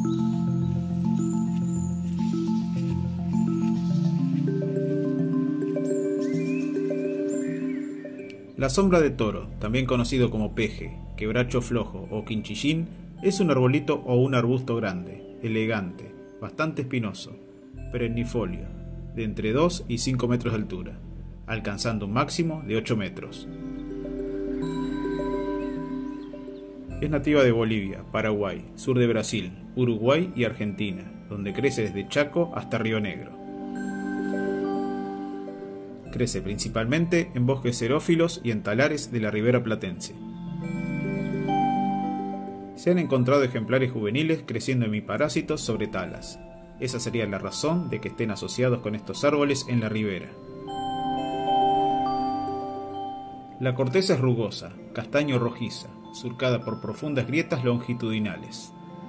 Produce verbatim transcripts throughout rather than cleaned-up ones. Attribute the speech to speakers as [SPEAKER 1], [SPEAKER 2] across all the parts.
[SPEAKER 1] La sombra de toro, también conocido como peje, quebracho flojo o quinchillín, es un arbolito o un arbusto grande, elegante, bastante espinoso, perennifolio, de entre dos y cinco metros de altura, alcanzando un máximo de ocho metros. Es nativa de Bolivia, Paraguay, sur de Brasil, Uruguay y Argentina, donde crece desde Chaco hasta Río Negro. Crece principalmente en bosques xerófilos y en talares de la ribera platense. Se han encontrado ejemplares juveniles creciendo hemiparásitos sobre talas. Esa sería la razón de que estén asociados con estos árboles en la ribera. La corteza es rugosa, castaño rojiza, surcada por profundas grietas longitudinales.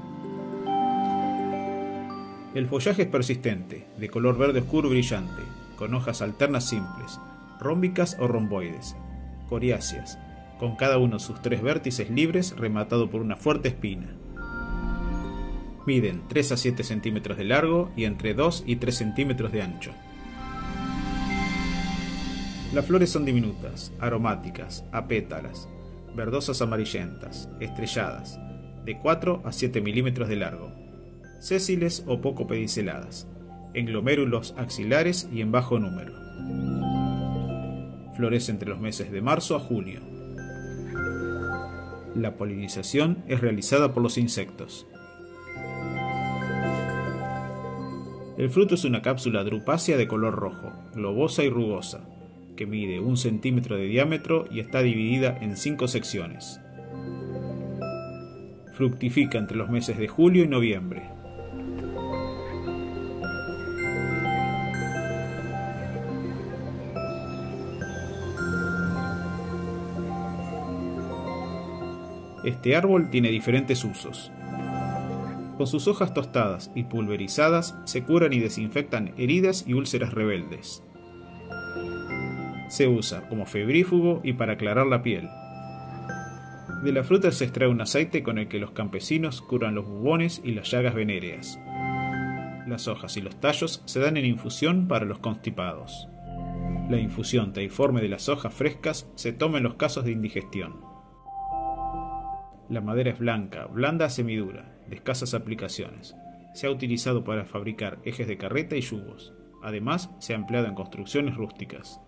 [SPEAKER 1] El follaje es persistente, de color verde oscuro brillante, con hojas alternas simples, rómbicas o romboides, coriáceas, con cada uno de sus tres vértices libres rematado por una fuerte espina. Miden tres a siete centímetros de largo y entre dos y tres centímetros de ancho. Las flores son diminutas, aromáticas, apétalas, verdosas amarillentas, estrelladas, de cuatro a siete milímetros de largo, sésiles o poco pediceladas, en glomérulos axilares y en bajo número. Florece entre los meses de marzo a junio. La polinización es realizada por los insectos. El fruto es una cápsula drupácea de color rojo, globosa y rugosa, que mide un centímetro de diámetro y está dividida en cinco secciones. Fructifica entre los meses de julio y noviembre. Este árbol tiene diferentes usos. Con sus hojas tostadas y pulverizadas se curan y desinfectan heridas y úlceras rebeldes. Se usa como febrífugo y para aclarar la piel. De la fruta se extrae un aceite con el que los campesinos curan los bubones y las llagas venéreas. Las hojas y los tallos se dan en infusión para los constipados. La infusión teiforme de las hojas frescas se toma en los casos de indigestión. La madera es blanca, blanda a semidura, de escasas aplicaciones. Se ha utilizado para fabricar ejes de carreta y yugos. Además, se ha empleado en construcciones rústicas.